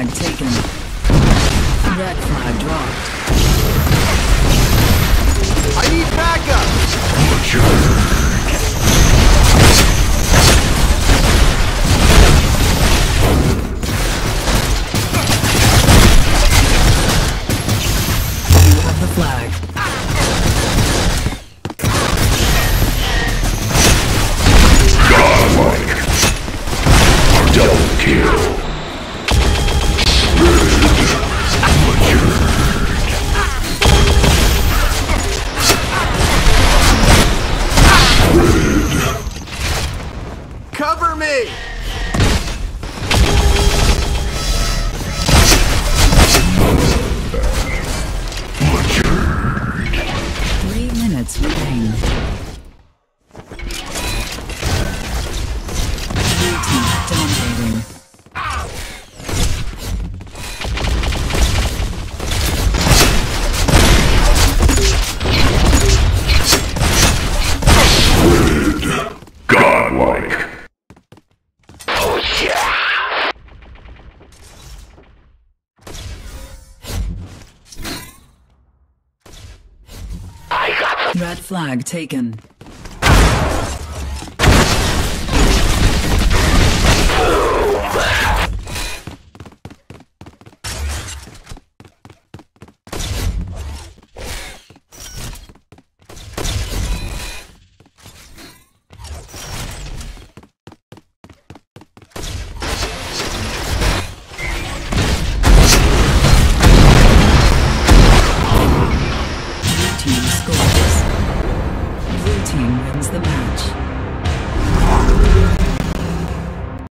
flag taken. Red flag dropped. I need backup! You have the flag. Godlike. Double kill. Cover me! Matured. 3 minutes remain. Blue team dominating. Godlike. Red flag taken. Blue team scores. Blue team wins the match.